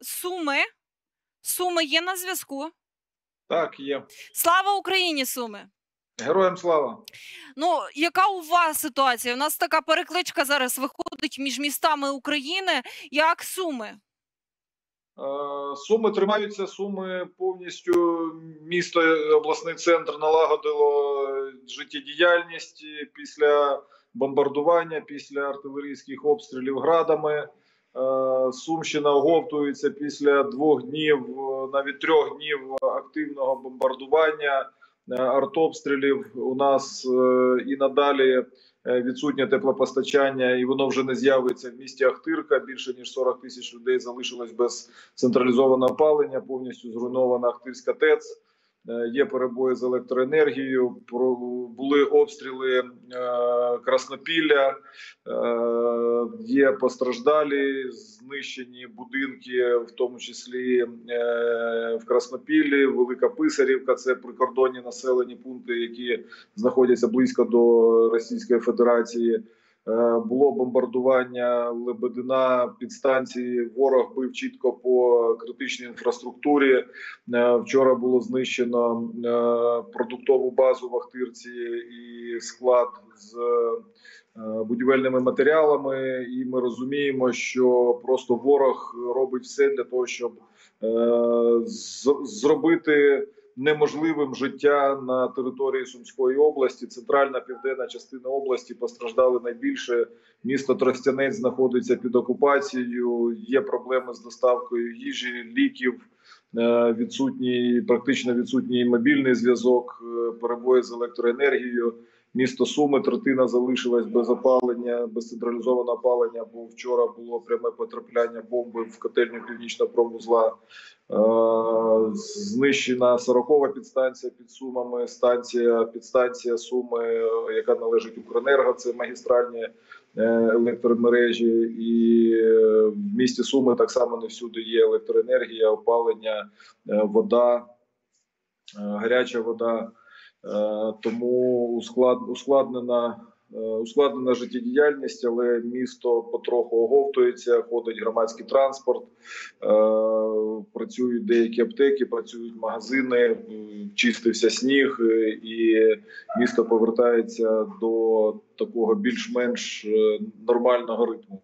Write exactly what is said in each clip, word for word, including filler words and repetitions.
Суми. Суми є на зв'язку? Так, є. Слава Україні, Суми! Героям слава! Ну, яка у вас ситуація? У нас така перекличка зараз виходить між містами України. Як Суми? Е, Суми тримаються, Суми повністю, місто, обласний центр налагодило життєдіяльність після бомбардування, після артилерійських обстрілів градами. Е, Сумщина оговтується після двох днів, навіть трьох днів активного бомбардування, артобстрілів. У нас і надалі відсутнє теплопостачання, і воно вже не з'явиться в місті Ахтирка. Більше ніж сорок тисяч людей залишилось без централізованого опалення, повністю зруйнована Ахтирська ТЕЦ. Є перебої з електроенергією, були обстріли Краснопілля, є постраждалі, знищені будинки, в тому числі в Краснопіллі, Велика Писарівка, це прикордонні населені пункти, які знаходяться близько до Російської Федерації. Було бомбардування Лебедина, підстанції, ворог бив чітко по критичній інфраструктурі. Вчора було знищено продуктову базу в Ахтирці і склад з будівельними матеріалами. І ми розуміємо, що просто ворог робить все для того, щоб зробити неможливим життя на території Сумської області. Центральна, південна частина області постраждали найбільше. Місто Тростянець знаходиться під окупацією, є проблеми з доставкою їжі, ліків, відсутній, практично відсутній мобільний зв'язок, перебої з електроенергією. Місто Суми, третина залишилась без опалення, без централізованого опалення, бо вчора було пряме потрапляння бомби в котельню Північного промвузла. Знищена сорокова підстанція під Сумами, станція, підстанція Суми, яка належить Укренерго, це магістральні електромережі. І в місті Суми так само не всюди є електроенергія, опалення, вода, гаряча вода. Тому ускладнена, ускладнена життєдіяльність, але місто потроху оговтується, ходить громадський транспорт, працюють деякі аптеки, працюють магазини, чистився сніг, і місто повертається до такого більш-менш нормального ритму.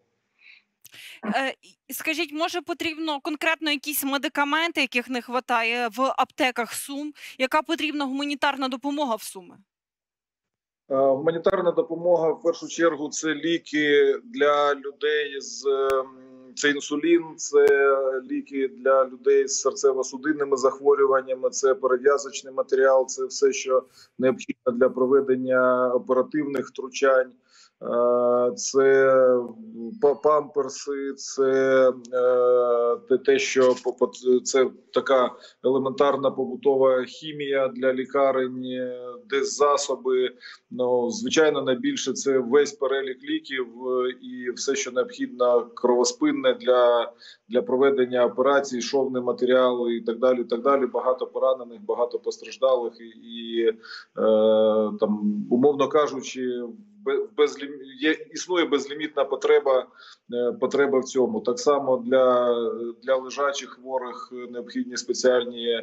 Скажіть, може потрібно конкретно якісь медикаменти, яких не вистачає в аптеках Сум? Яка потрібна гуманітарна допомога в Суми? Гуманітарна допомога, в першу чергу, це ліки для людей з... Це інсулін, це ліки для людей з серцево-судинними захворюваннями, це перев'язочний матеріал, це все, що необхідно для проведення оперативних втручань. Це памперси, це те, що це така елементарна побутова хімія для лікарень, деззасоби. Ну, звичайно, найбільше це весь перелік ліків і все, що необхідно, кровоспинне для, для проведення операцій, шовний матеріал і так далі, і так далі. Багато поранених, багато постраждалих і, і е, там, умовно кажучи, Безлім... Є, існує безлімітна потреба, потреба в цьому. Так само для, для лежачих хворих необхідні спеціальні е,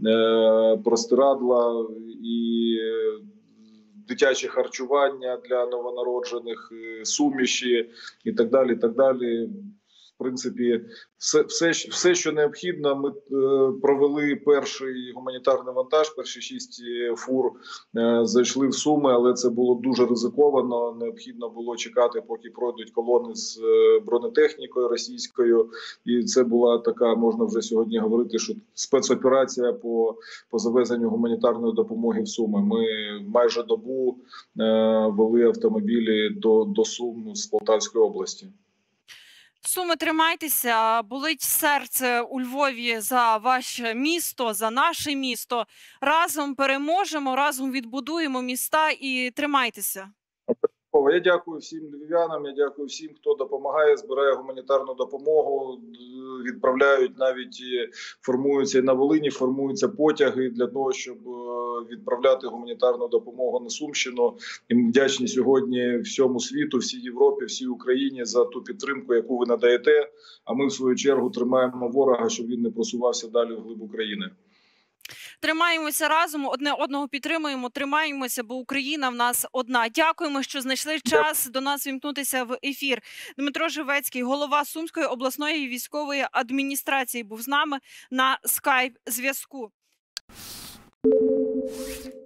простирадла і дитяче харчування для новонароджених, суміші і так далі, і так далі. В принципі, все, все, все, що необхідно. Ми е, провели перший гуманітарний вантаж, перші шість фур е, зайшли в Суми, але це було дуже ризиковано. Необхідно було чекати, поки пройдуть колони з е, бронетехнікою російською. І це була така, можна вже сьогодні говорити, що спецоперація по, по завезенню гуманітарної допомоги в Суми. Ми майже добу е, вели автомобілі до, до Сум з Полтавської області. Суми, тримайтеся, болить серце у Львові за ваше місто, за наше місто. Разом переможемо, разом відбудуємо міста і тримайтеся. Я дякую всім львів'янам, я дякую всім, хто допомагає, збирає гуманітарну допомогу, відправляють, навіть формуються і на Волині, формуються потяги для того, щоб відправляти гуманітарну допомогу на Сумщину. І ми вдячні сьогодні всьому світу, всій Європі, всій Україні за ту підтримку, яку ви надаєте. А ми, в свою чергу, тримаємо ворога, щоб він не просувався далі вглиб України. Тримаємося разом, одне одного підтримуємо, тримаємося, бо Україна в нас одна. Дякуємо, що знайшли час до нас вімкнутися в ефір. Дмитро Живецький, голова Сумської обласної військової адміністрації, був з нами на скайп-зв'язку.